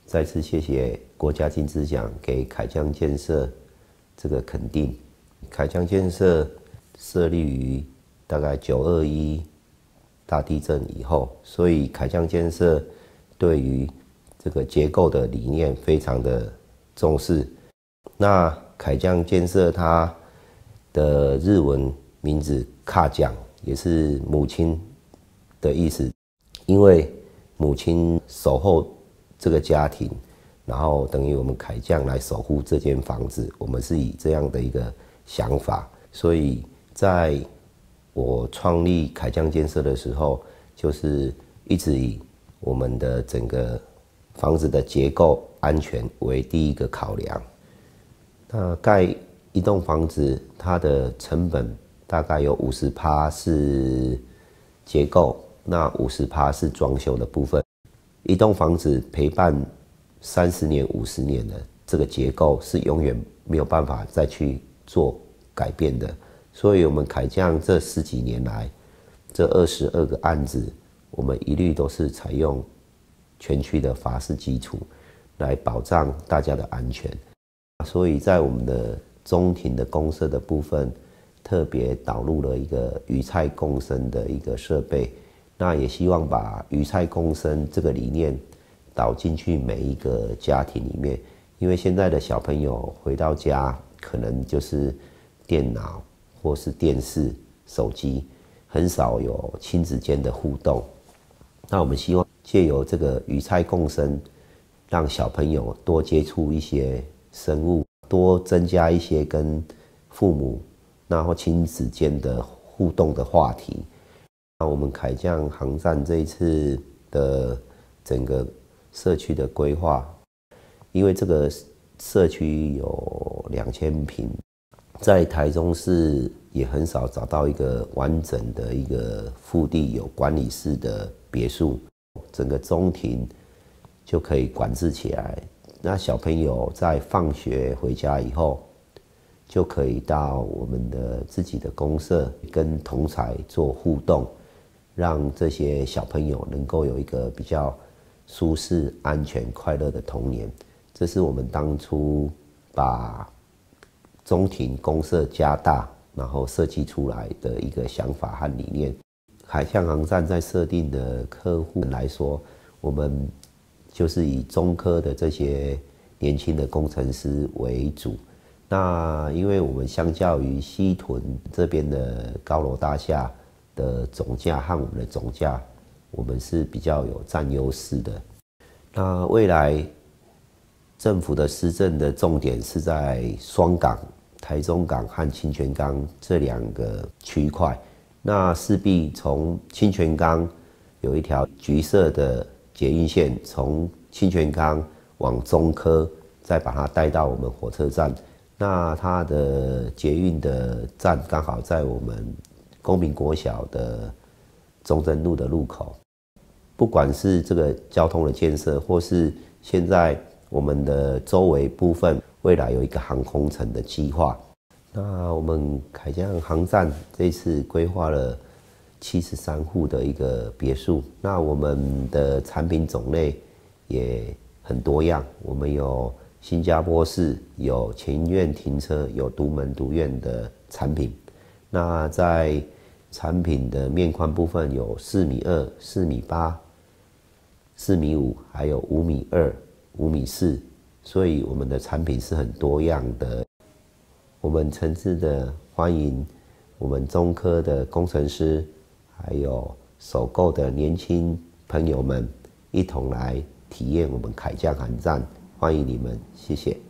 再次谢谢国家金质奖给凯江建设这个肯定。凯江建设设立于大概921大地震以后，所以凯江建设对于这个结构的理念非常的重视。那凯江建设它的日文名字卡江也是母亲的意思，因为母亲守候这个家庭，然后等于我们凯江来守护这间房子，我们是以这样的一个想法。所以在我创立凯江建设的时候，就是一直以我们的整个房子的结构安全为第一个考量。那盖一栋房子，它的成本大概有50%是结构，那50%是装修的部分。一栋房子陪伴30年、50年的这个结构是永远没有办法再去做改变的。所以我们凯江这10几年来，这22个案子，我们一律都是采用全区的法式基础来保障大家的安全。所以在我们的中庭的公设的部分，特别导入了一个鱼菜共生的一个设备。那也希望把鱼菜共生这个理念导进去每一个家庭里面，因为现在的小朋友回到家，可能就是电脑或是电视、手机，很少有亲子间的互动。那我们希望借由这个鱼菜共生，让小朋友多接触一些生物，多增加一些跟父母然后亲子间的互动的话题。那我们凯江航站这一次的整个社区的规划，因为这个社区有2000坪，在台中市也很少找到一个完整的一个腹地有管理室的别墅，整个中庭就可以管制起来。那小朋友在放学回家以后，就可以到我们的自己的公社跟同侪做互动，让这些小朋友能够有一个比较舒适、安全、快乐的童年。这是我们当初把中庭公社加大，然后设计出来的一个想法和理念。凯江航站在设定的客户来说，我们就是以中科的这些年轻的工程师为主。那因为我们相较于西屯这边的高楼大厦的总价和我们的总价，我们是比较有占优势的。那未来政府的施政的重点是在双港、台中港和清泉岗这2个区块。那势必从清泉岗有一条橘色的捷运线，从清泉岗往中科，再把它带到我们火车站。那它的捷运的站刚好在我们公民国小的中正路的路口。不管是这个交通的建设，或是现在我们的周围部分，未来有一个航空城的计划。那我们凯江航站这次规划了73户的一个别墅。那我们的产品种类也很多样，我们有新加坡式，有前院停车，有独门独院的产品。那在产品的面宽部分有4.2米、4.8米、4.5米，还有5.2米、5.4米，所以我们的产品是很多样的。我们诚挚的欢迎我们中科的工程师，还有首购的年轻朋友们一同来体验我们凯江航站，欢迎你们，谢谢。